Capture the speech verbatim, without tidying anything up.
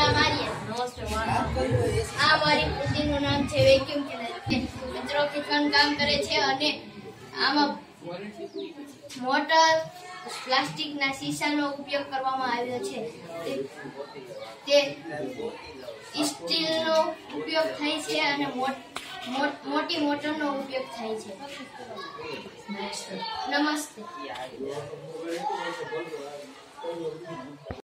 મારીએ નમસ્તે આ મારી કૃતિનું નામ છે વેક્યુમ ક્લીનર કચરો ખેંચવાનું કામ કરે છે અને આમાં મોટર પ્લાસ્ટિકના શીશાનો ઉપયોગ કરવામાં આવ્યો છે તે સ્ટીલનો ઉપયોગ થાય છે અને મોટી મોટરનો ઉપયોગ થાય છે નમસ્તે